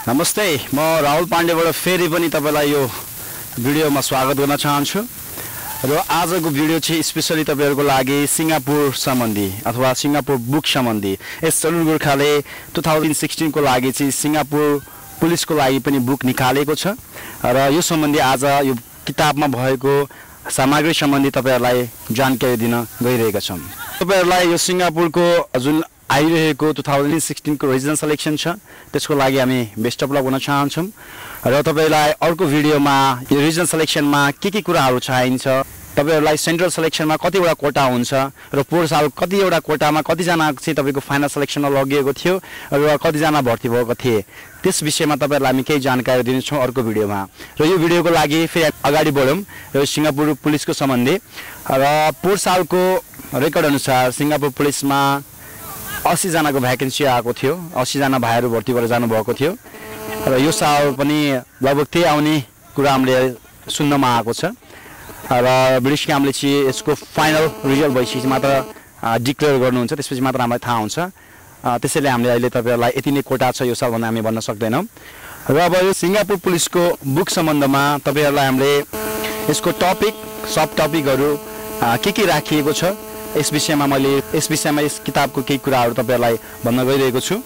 नमस्ते म राहुल पाण्डेबाट फेरि पनि तपाईलाई यो भिडियोमा स्वागत गर्न चाहन्छु र आजको भिडियो चाहिँ स्पेशली तपाईहरुको लागि सिंगापुर सम्बन्धी अथवा सिंगापुर बुक सम्बन्धी यस सलुन गोर्खाले 2016 को लागि चाहिँ सिंगापुर पुलिसको लागि पनि बुक निकालेको छ र यो सम्बन्धी आज यो किताबमा भएको सामग्री सम्बन्धी तपाईहरुलाई जानकारी दिन गइरहेका छौं। तपाईहरुलाई यो सिंगापुरको जुन आइरहेको 2016 को रिजनल सिलेक्सन छ त्यसको लागि हामी बेस्ट अफ लक भन्न चाहन्छौं र तपाईलाई अर्को भिडियोमा यो रिजनल सिलेक्सनमा के कुराहरु चाहिन्छ, तपाईहरुलाई सेन्ट्रल सिलेक्सनमा कतिवटा कोटा हुन्छ र पोहोर साल कतिवटा कोटामा कति जना चाहिँ तपाईको फाइनल सिलेक्सनमा लगिएको थियो र कति जना भर्ती भएको थिए त्यस विषयमा तपाईहरुलाई हामी केही जानकारी दिन्छौं अर्को भिडियोमा। र यो भिडियोको लागि फेरि अगाडि बढौं र सिंगापुर पुलिसको सम्बन्धी र पोहोर सालको रेकर्ड अनुसार सिंगापुर पुलिसमा 80 जनाको भ्याकेन्सी आएको थियो, 80 जना भाइहरु भर्ती भएर जानु भएको थियो र यो साल पनि लगभग त्यही आउने कुरा हामीले सुन्नमा आएको छ र ब्रिटिश क्याम्पले चाहिँ यसको फाइनल रिजल्ट भइसकेपछि मात्र डिक्लेयर गर्नुहुन्छ, त्यसपछि मात्र हामीलाई थाहा हुन्छ। त्यसैले हामीले अहिले तपाईहरुलाई यति नै कोटा छ यो साल भन्ने हामी भन्न सक्दैनौं। र अब यो सिंगापुर पुलिसको बुक सम्बन्धमा तपाईहरुलाई हामीले यसको टपिक सब टपिकहरु के राखिएको छ यस विषयमा यस किताबको केही कुराहरु तपाईहरुलाई भन्न गइरहेको छु।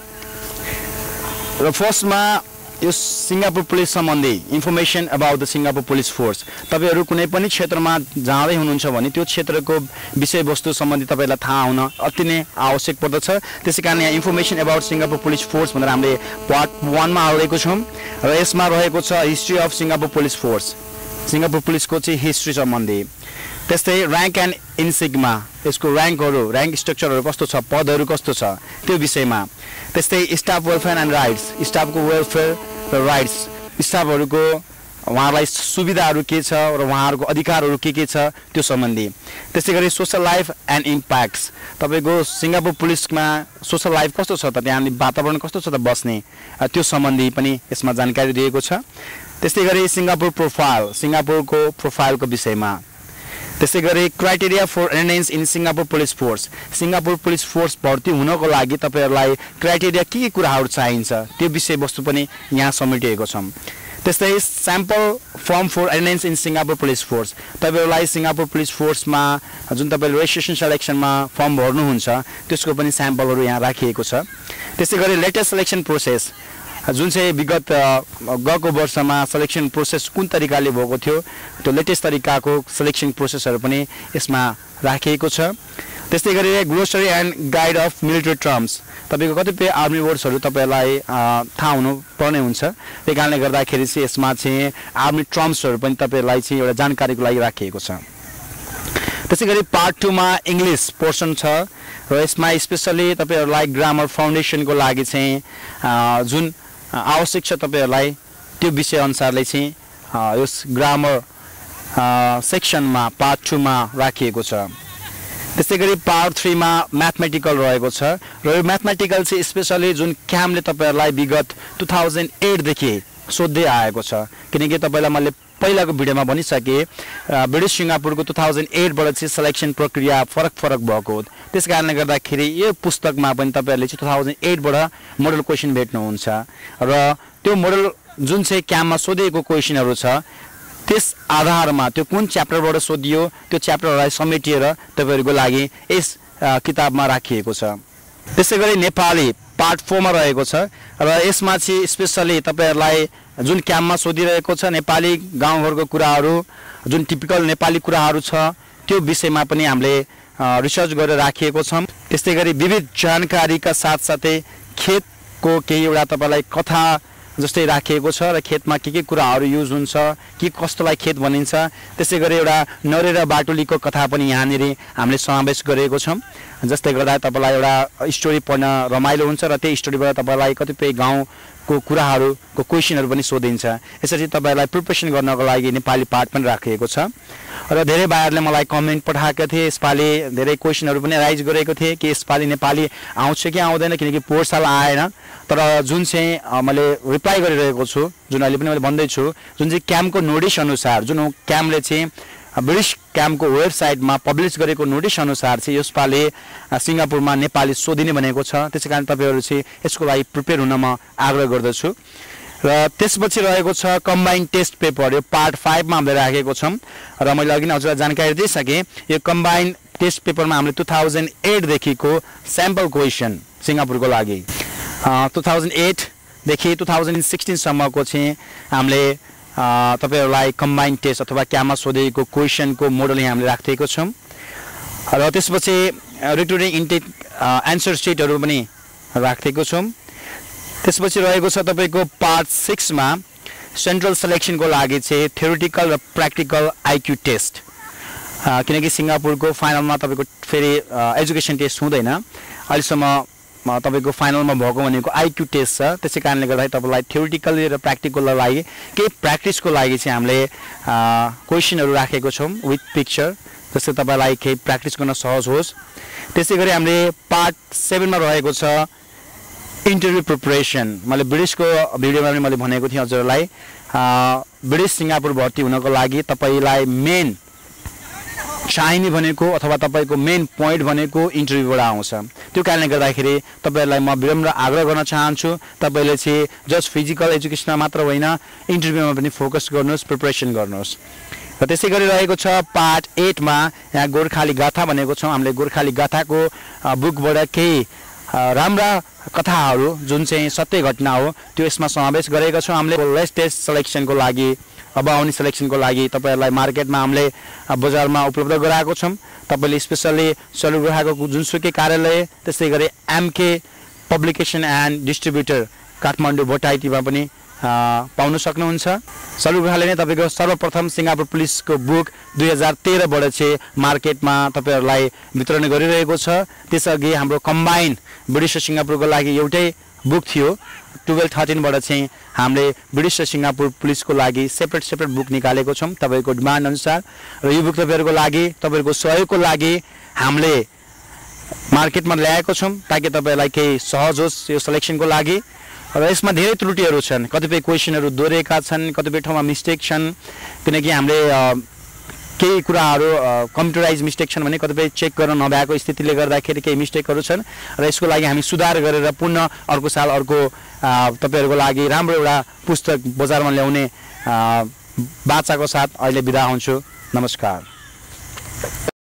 र फर्स्टमा यो सिंगापुर पुलिस सम्बन्धी information about the Singapore police force. तपाईहरु कुनै पनि क्षेत्रमा जाँदै हुनुहुन्छ भने त्यो क्षेत्रको विषयवस्तु सम्बन्धी तपाईहरुलाई थाहा हुन अति नै आवश्यक पर्दछ। त्यसैकारण यहाँ information about Singapore police force भनेर हामीले पार्ट 1 मा हालेको छौं र यसमा रहेको छ history of Singapore police force, Singapore पुलिसको चाहिँ हिस्ट्री सम्बन्धी। त्यस्तै र्याङ्क एन्ड इन्सिग्मा, यसको र्याङ्क स्ट्रक्चरहरु कस्तो छ, पदहरु कस्तो छ त्यो विषयमा। त्यस्तै स्टाफ वेलफेयर एन्ड राइट्स, स्टाफको वेलफेयर र राइट्स, स्टाफहरुको उहाँहरुलाई सुविधाहरु के छ र उहाँहरुको अधिकारहरु के छ त्यो सम्बन्धी। त्यसैगरी सोशल लाइफ एन्ड इम्प्याक्ट्स, तपाईको सिंगापुर पुलिसमा सोशल लाइफ कस्तो छ त, त्यहाँ वातावरण कस्तो छ त बस्ने त्यो सम्बन्धी पनि यसमा जानकारी दिएको छ। त्यसैगरी सिंगापुर प्रोफाइल, सिंगापुरको प्रोफाइलको विषयमा। त्यसैगरी criteria for entrance in Singapore police force, Singapore police force भर्ती हुनको लागि तपाईहरुलाई क्राइटेरिया के कुराहरु चाहिन्छ त्यो विषयवस्तु पनि यहाँ समेटिएको छ। त्यस्तै sample form for entrance in Singapore police force, तपाईहरुलाई सिंगापुर पुलिस फोर्समा जुन तपाईले रेजिस्ट्रेसन सिलेक्सनमा फर्म भर्नुहुन्छ त्यसको पनि स्याम्पलहरु यहाँ राखिएको छ। त्यसैगरी लेटेस्ट सिलेक्सन प्रोसेस, जुन चाहिँ विगत गएको वर्षमा सिलेक्सन प्रोसेस कुन तरिकाले भएको थियो त्यो लेटेस्ट तरिकाको सिलेक्सन प्रोसेसहरु पनि यसमा राखिएको छ। त्यस्तै गरी glossary and guide of military terms, तपाईको कतिपय आर्मी वर्ड्सहरु तपाईलाई थाहा हुनु पर्ने हुन्छ, त्यही कारणले गर्दाखेरि चाहिँ यसमा चाहिँ आर्मी टर्म्सहरु पनि तपाईलाई चाहिँ एउटा जानकारीको लागि राखिएको छ। त्यसैगरी पार्ट 2 मा इंग्लिश पोर्सन छ र यसमा स्पेशली तपाईहरुलाई ग्रामर फाउन्डेसनको लागि चाहिँ जुन आवश्यक छ तपाईहरुलाई त्यो विषय अनुसारले चाहिँ यस ग्रामर सेक्सनमा पार्ट 2 मा राखिएको छ। त्यसैगरी पार्ट 3 मा म्याथमेटिकल रहेको छ र यो म्याथमेटिकल चाहिँ स्पेशली जुन क्याम्पले तपाईहरुलाई विगत 2008 देखि सोध्दै आएको छ, किनकि तपाईलाई मैले पहिलाको भिडियोमा भनिसके ब्रिटिश सिंगापुरको 2008 बाट चाहिँ सिलेक्सन प्रक्रिया फरक भएको हो। त्यसकारणले गर्दाखेरि यो पुस्तकमा पनि तपाईहरुले चाहिँ 2008 बाट मोडल क्वेशन भेट्नुहुन्छ र त्यो मोडल जुन चाहिँ क्याम्पमा सोधिएको क्वेशनहरु छ त्यस आधारमा त्यो कुन च्याप्टरबाट सोधियो त्यो च्याप्टरहरुलाई समेटिएर तपाईहरुको लागि यस किताबमा राखिएको छ। त्यसैगरी नेपाली पार्ट 4 मा रहेको छ र यसमा चाहिँ स्पेशली तपाईहरुलाई जुन क्याम्पमा सोधिरहेको छ नेपाली गाउँघरको कुराहरु, जुन टिपिकल नेपाली कुराहरु छ त्यो विषयमा पनि हामीले रिसर्च गरेर राखिएको छ। त्यसैगरी विविध जानकारीका साथसाथै खेतको केही एउटा तपाईलाई कथा जस्तै राखिएको छ र खेतमा के कुराहरु युज हुन्छ, के कस्तोलाई खेत भनिन्छ, त्यसैगरी एउटा नरे र बाटुलीको कथा पनि यहाँनेरि हामीले समावेश गरेको छौं। जस्तै गर्दा तपाईलाई एउटा स्टोरी पढ्न रमाइलो हुन्छ र त्यो स्टोरीबाट तपाईलाई कतिपय गाउँको कुराहरुको क्वेशनहरु पनि सोधिन्छ। यसरी तपाईलाई प्रिपरेसन गर्नको लागि नेपाली पार्ट पनि राखिएको छ र धेरै भाइहरुले मलाई कमेन्ट पठाएका थिए, यसपालि धेरै क्वेशनहरु पनि राइज गरेको थिए कि यसपालि नेपाली आउँछ कि आउँदैन, किनकि पोहोर साल आएन। तर जुन चाहिँ मैले रिप्लाई गरिरहेको छु, जुन अहिले पनि मैले भन्दै छु, जुन चाहिँ क्याम्पको नोटिस अनुसार जुन क्याम्पले चाहिँ ब्रिटिश क्याम्पको वेबसाइटमा पब्लिश गरेको नोटिस अनुसार चाहिँ यसपालि सिंगापुरमा नेपाली सोधिने भनेको छ। त्यसैकारण तपाईहरु चाहिँ यसको लागि प्रिपेयर हुन म आग्रह गर्दछु। र त्यसपछि रहेको छ कम्बाइन टेस्ट पेपर। यो पार्ट 5 मा हामीले राखेको छौं र मैले अघि नै हजुरलाई जानकारी दिइसके। यो कम्बाइन टेस्ट पेपरमा हामीले 2008 देखिको स्याम्पल क्वेशन सिंगापुरको लागि 2008 देखि 2016 सम्मको चाहिँ हामीले तपाईहरुलाई कम्बाइन टेस्ट अथवा क्यामा सोधेको क्वेशनको मोडल यहाँ हामीले राखेको छौं र त्यसपछि रिक्रुटिङ इन्टेक आन्सर शीटहरु पनि राखेको छौं। त्यसपछि रहेको छ तपाईको पार्ट 6 मा सेन्ट्रल सिलेक्सनको लागि चाहिँ थ्योरेटिकल र प्र्याक्टिकल आईक्यू टेस्ट। किनकि सिंगापुरको फाइनलमा तपाईको फेरि एजुकेसन टेस्ट हुँदैन, अहिलेसम्म तपाईको फाइनलमा भएको भनेको आईक्यू टेस्ट छ। त्यसै कारणले गर्दा तपाईलाई थ्योरेटिकली र प्र्याक्टिकलको लागि केही प्र्याक्टिसको लागि चाहिँ हामीले क्वेशनहरु राखेको छौं विथ पिक्चर, जसले तपाईलाई केही प्र्याक्टिस गर्न सहज होस्। त्यसैगरी हामीले पार्ट 7 मा रहेको छ इन्टरभ्यु प्रिपरेसन। मैले ब्रिटिशको भिडियोमा पनि मैले भनेको थिएँ हजुरलाई, ब्रिटिश सिंगापुर भर्ती हुनको लागि तपाईलाई मेन चाहिने भनेको अथवा तपाईको मेन पोइन्ट भनेको इन्टरभ्युबाट आउँछ। त्यो कारणले गर्दाखेरि तपाईहरुलाई म विनम्र आग्रह गर्न चाहन्छु, तपाईले चाहिँ जस्ट फिजिकल एजुकेसनमा मात्र होइन इन्टरभ्युमा पनि फोकस गर्नुहोस्, प्रिपरेसन गर्नुहोस्। र त्यसैगरी रहेको छ पार्ट 8 मा यहाँ गोर्खाली गाथा भनेको छौं। हामीले गोर्खाली गाथाको बुकबाट केही राम्रा कथाहरू जुन चाहिँ सत्य घटना हो त्यो यसमा समावेश गरेका छौं। हामीले लेटेस्ट सिलेक्सनको लागि अब आउने सिलेक्सनको लागि तपाईहरुलाई मार्केटमा हामीले बजारमा उपलब्ध गराएको छौं। तपाईले स्पेशली सलुगुराको जुनसुकै कार्यालय, त्यसैगरी M K publication and distributor Kathmandu भोटाइटीमा पनि पाउन सक्नुहुन्छ। सलुगुराले नै तपाईको सर्वप्रथम सिंगापुर पुलिसको बुक 2013 बाट चाहिँ मार्केटमा तपाईहरुलाई वितरण गरिरहेको छ। त्यसअघि हाम्रो कम्बाइन ब्रिटिश र सिंगापुरको लागि एउटै बुक थियो। 12-13 बाट चाहिँ हामीले ब्रिटिश र सिंगापुर पुलिसको लागि सेपरेट बुक निकालेको छौं तपाईको डिमान्ड अनुसार। र यो बुक तपाईहरुको लागि तपाईहरुको सहयोगको लागि हामीले मार्केटमा ल्याएको छौं ताकि तपाईहरुलाई केही सहज होस् यो सिलेक्सनको लागि। र यसमा धेरै त्रुटिहरू छन्, कतिपय क्वेशनहरू दोहोरेका छन्, कतिपय ठाउँमा मिस्टेक छन्, किनकि हामीले केही कुराहरू कम्प्युटराइज मिस्टेक छन् भने कतिपय चेक गर्न नभएको स्थितिले गर्दाखेरि केही मिस्टेकहरू छन् र यसको लागि हामी सुधार गरेर पुनः अर्को साल अर्को तपाईहरुको लागि राम्रो एउटा पुस्तक बजारमा ल्याउने बाचाको साथ अहिले बिदा हुन्छु। नमस्कार।